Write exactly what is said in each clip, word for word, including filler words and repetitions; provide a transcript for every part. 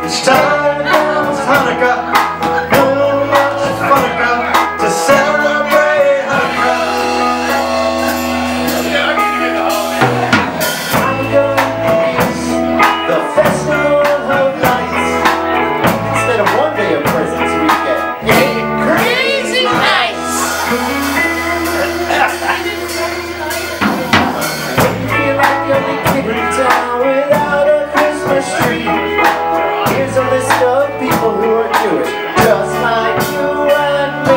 It's time for Hanukkah, Hanukkah, to celebrate Hanukkah. Hanukkah is the festival of lights. Instead of one day of presents, we get eight crazy nights. Wouldn't feel like the only kid in town without a Christmas tree. Here's a list of people who are Jewish, just like you and me.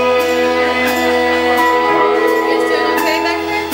It's doing okay back there?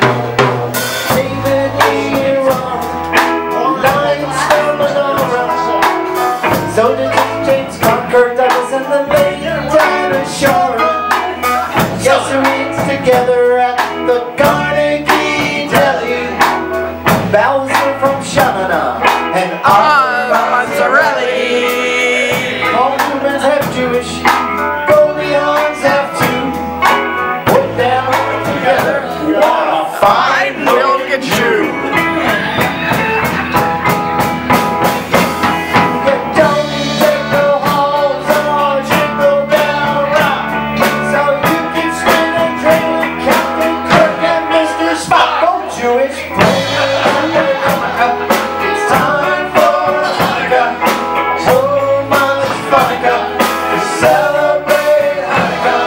David Lee Roth, Lions from Menorah. So did James Conker, Douglas, and the late Dinah Shore. Yes, we eat together at the Carnegie Deli. Bowser from Shamana and Arthur Mozzarelli. All humans have Jewish, Goldie-Hawns have too. Put them together, what a fine milk and chew. You don't take no halls or jingle bell rock, so you can spin and drink with Captain Kirk and Mister Spock. Oh, Jewish folk. It's time for Hanukkah, so much Hanukkah, to celebrate Hanukkah.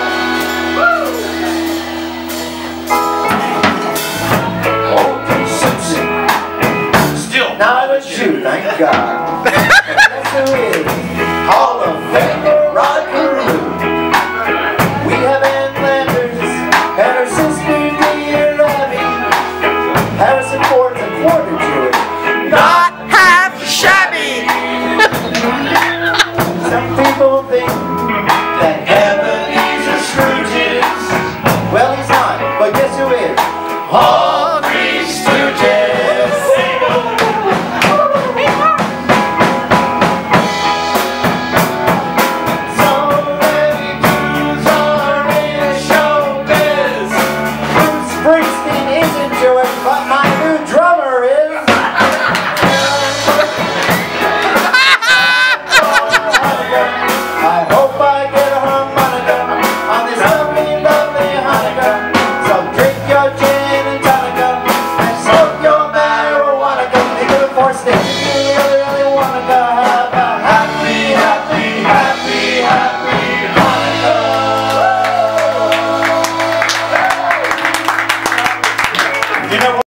Old Simpson, still not a Jew, thank God. That's who he is.